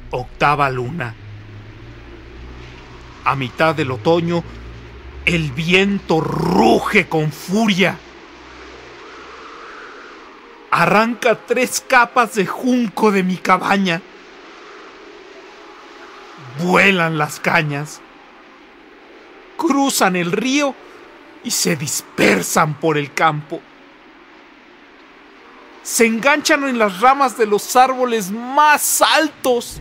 Octava luna. A mitad del otoño, el viento ruge con furia. Arranca 3 capas de junco de mi cabaña. Vuelan las cañas. Cruzan el río y se dispersan por el campo. Se enganchan en las ramas de los árboles más altos.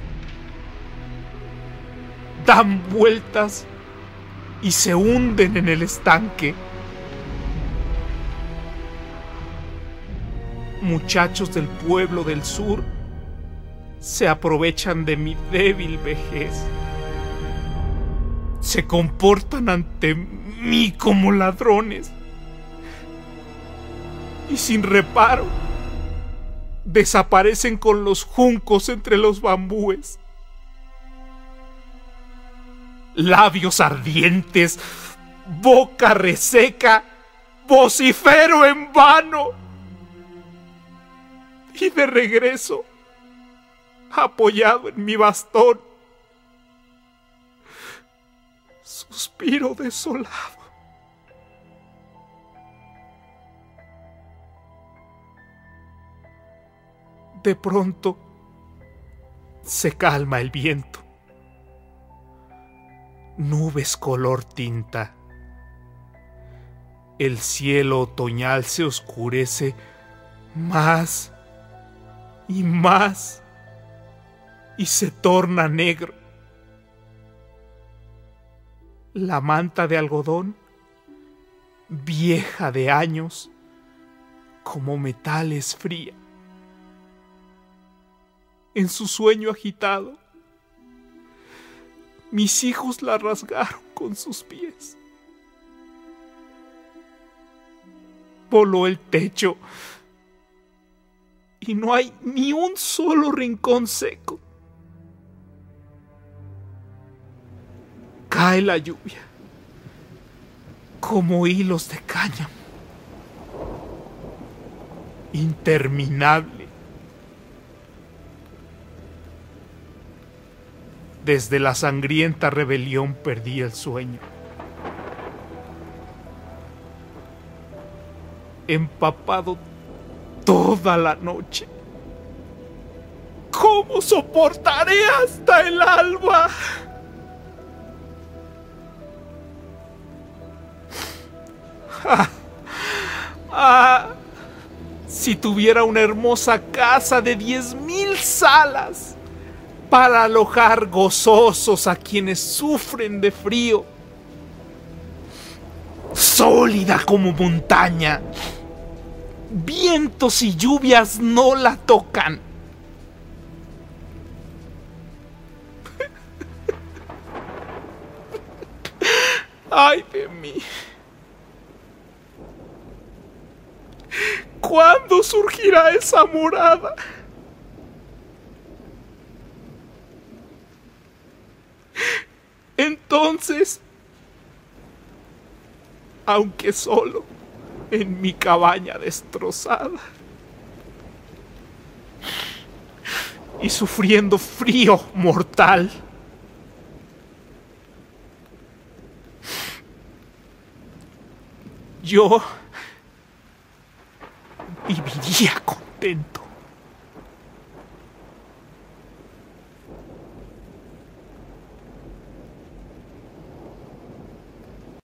Dan vueltas y se hunden en el estanque. Muchachos del pueblo del sur se aprovechan de mi débil vejez. Se comportan ante mí como ladrones. Y sin reparo, desaparecen con los juncos entre los bambúes. Labios ardientes, boca reseca, vocifero en vano. Y de regreso, apoyado en mi bastón, suspiro desolado. De pronto, se calma el viento. Nubes color tinta. El cielo otoñal se oscurece más y más y se torna negro. La manta de algodón, vieja de años, como metal es fría. En su sueño agitado, mis hijos la rasgaron con sus pies. Voló el techo y no hay ni un solo rincón seco. Cae la lluvia como hilos de cáñamo, interminable. Desde la sangrienta rebelión perdí el sueño. Empapado toda la noche. ¿Cómo soportaré hasta el alba? Si tuviera una hermosa casa de 10,000 salas para alojar gozosos a quienes sufren de frío, sólida como montaña, vientos y lluvias no la tocan. ¡Ay de mí! ¿Cuándo surgirá esa morada? Entonces, aunque solo en mi cabaña destrozada y sufriendo frío mortal, yo viviría contento.